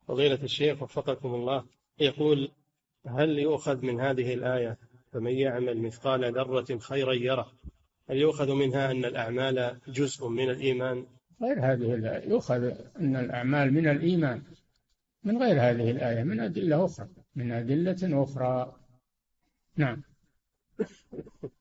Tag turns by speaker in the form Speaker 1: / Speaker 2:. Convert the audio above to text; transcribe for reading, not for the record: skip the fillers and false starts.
Speaker 1: فضيلة الشيخ وفقكم الله، يقول: هل يؤخذ من هذه الآية فمن يعمل مثقال ذرة خيرا يره، هل يؤخذ منها أن الأعمال جزء من الإيمان؟
Speaker 2: غير هذه الآية يؤخذ أن الأعمال من الإيمان من غير هذه الآية، من أدلة أخرى، من أدلة أخرى. نعم.